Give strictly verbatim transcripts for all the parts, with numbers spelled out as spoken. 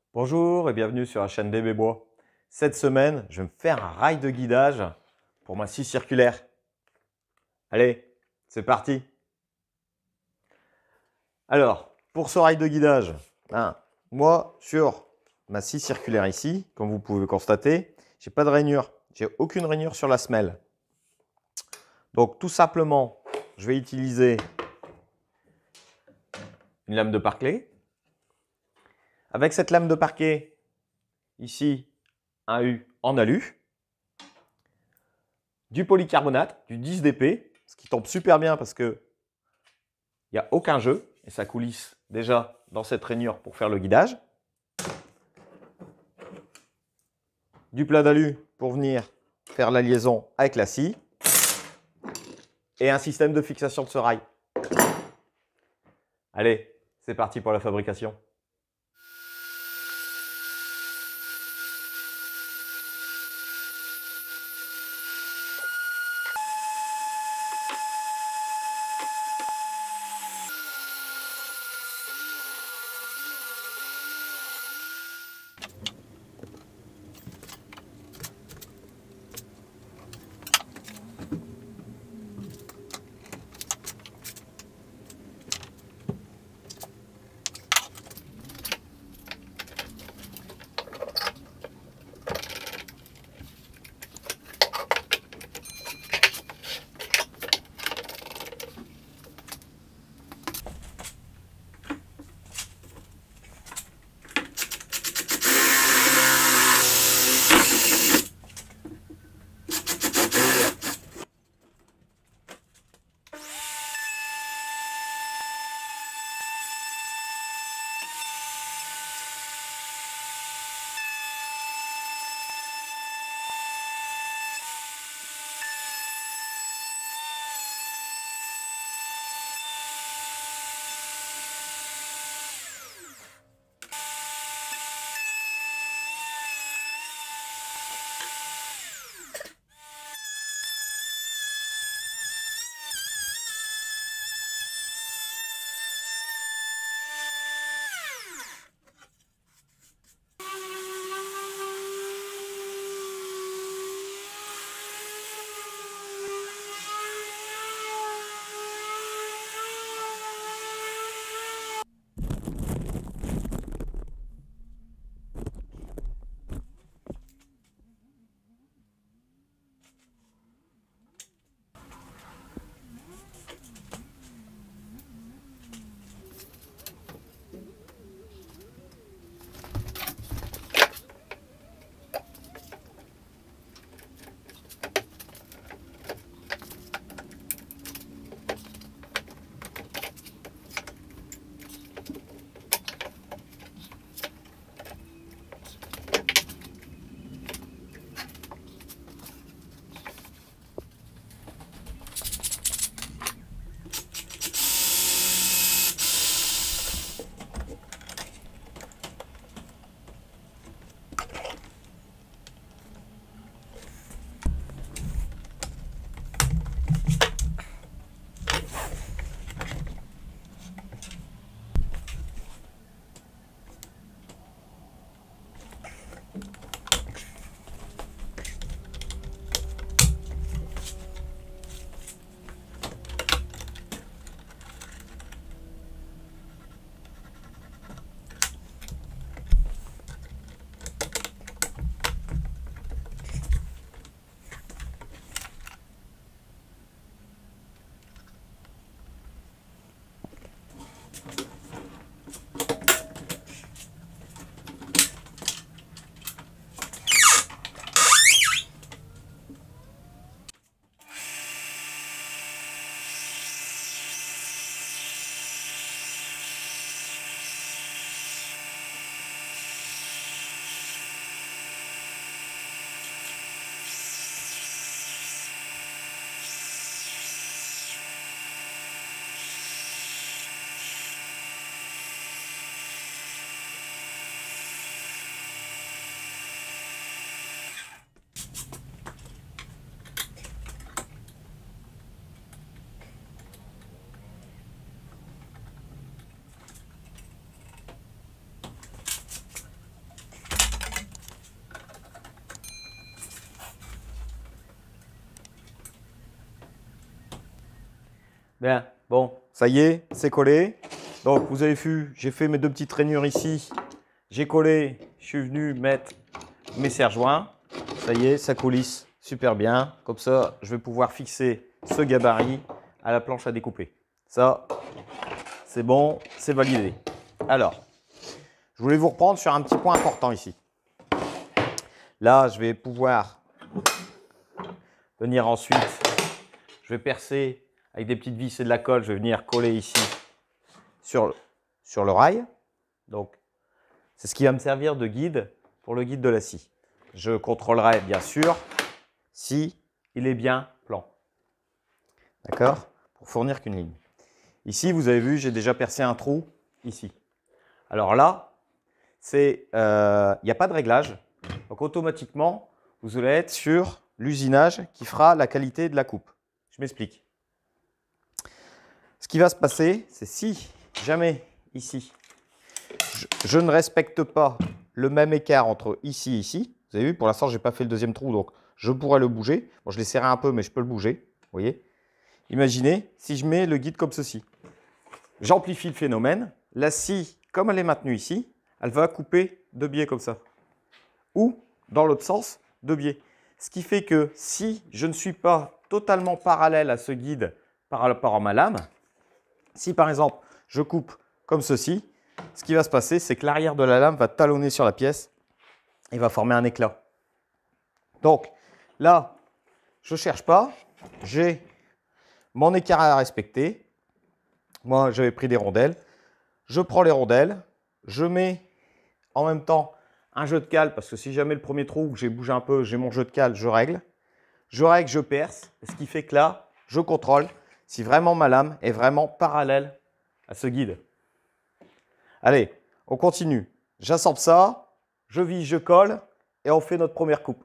Bonjour et bienvenue sur la chaîne D B Bois. Cette semaine, je vais me faire un rail de guidage pour ma scie circulaire. Allez, c'est parti. Alors, pour ce rail de guidage, hein, moi, sur ma scie circulaire ici, comme vous pouvez constater, j'ai pas de rainure. J'ai aucune rainure sur la semelle. Donc, tout simplement, je vais utiliser une lame de parquet. Avec cette lame de parquet, ici, un U en alu, du polycarbonate, du dix D P, ce qui tombe super bien parce que il n'y a aucun jeu et ça coulisse déjà dans cette rainure pour faire le guidage. Du plat d'alu pour venir faire la liaison avec la scie et un système de fixation de ce rail. Allez, c'est parti pour la fabrication. Bien, bon, ça y est, c'est collé. Donc, vous avez vu, j'ai fait mes deux petites rainures ici. J'ai collé, je suis venu mettre mes serre-joints. Ça y est, ça coulisse super bien. Comme ça, je vais pouvoir fixer ce gabarit à la planche à découper. Ça, c'est bon, c'est validé. Alors, je voulais vous reprendre sur un petit point important ici. Là, je vais pouvoir venir ensuite, je vais percer avec des petites vis et de la colle, je vais venir coller ici sur le, sur le rail. Donc, c'est ce qui va me servir de guide pour le guide de la scie. Je contrôlerai bien sûr si il est bien plan. D'accord? Pour fournir qu'une ligne. Ici, vous avez vu, j'ai déjà percé un trou ici. Alors là, c'est, euh, il n'y a pas de réglage. Donc automatiquement, vous allez être sur l'usinage qui fera la qualité de la coupe. Je m'explique. Ce qui va se passer, c'est si jamais ici, je, je ne respecte pas le même écart entre ici et ici. Vous avez vu, pour l'instant, je n'ai pas fait le deuxième trou, donc je pourrais le bouger. Bon, je l'ai serré un peu, mais je peux le bouger. Vous voyez? Imaginez si je mets le guide comme ceci. J'amplifie le phénomène. La scie, comme elle est maintenue ici, elle va couper deux biais comme ça. Ou, dans l'autre sens, deux biais. Ce qui fait que si je ne suis pas totalement parallèle à ce guide par rapport à ma lame, si par exemple je coupe comme ceci, ce qui va se passer, c'est que l'arrière de la lame va talonner sur la pièce et va former un éclat. Donc là, je ne cherche pas, j'ai mon écart à respecter. Moi, j'avais pris des rondelles. Je prends les rondelles, je mets en même temps un jeu de cale, parce que si jamais le premier trou, j'ai bougé un peu, j'ai mon jeu de cale, je règle. Je règle, je perce, ce qui fait que là, je contrôle si vraiment ma lame est vraiment parallèle à ce guide. Allez, on continue. J'assemble ça, je vise, je colle, et on fait notre première coupe.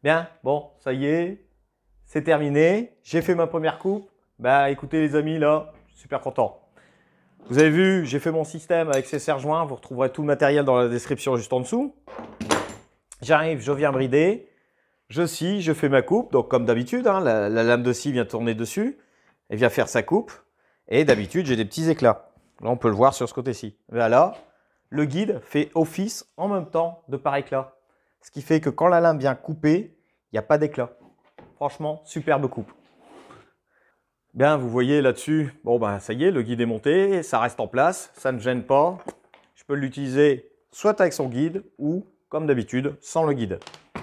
Bien, bon, ça y est, c'est terminé. J'ai fait ma première coupe. Bah écoutez les amis, là, je suis super content. Vous avez vu, j'ai fait mon système avec ces serre-joints. Vous retrouverez tout le matériel dans la description juste en dessous. J'arrive, je viens brider. Je scie, je fais ma coupe. Donc comme d'habitude, hein, la, la lame de scie vient tourner dessus. Elle vient faire sa coupe. Et d'habitude, j'ai des petits éclats. Là, on peut le voir sur ce côté-ci. Là, le guide fait office en même temps de par éclat. Ce qui fait que quand la lame vient couper, il n'y a pas d'éclat. Franchement, superbe coupe. Bien, vous voyez là-dessus, bon ben ça y est, le guide est monté, ça reste en place, ça ne gêne pas. Je peux l'utiliser soit avec son guide ou, comme d'habitude, sans le guide.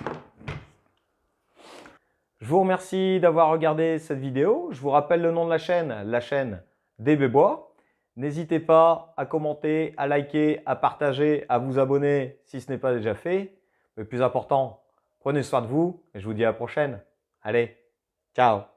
Je vous remercie d'avoir regardé cette vidéo. Je vous rappelle le nom de la chaîne, la chaîne D B Bois. N'hésitez pas à commenter, à liker, à partager, à vous abonner si ce n'est pas déjà fait. Le plus important, prenez soin de vous et je vous dis à la prochaine. Allez, ciao!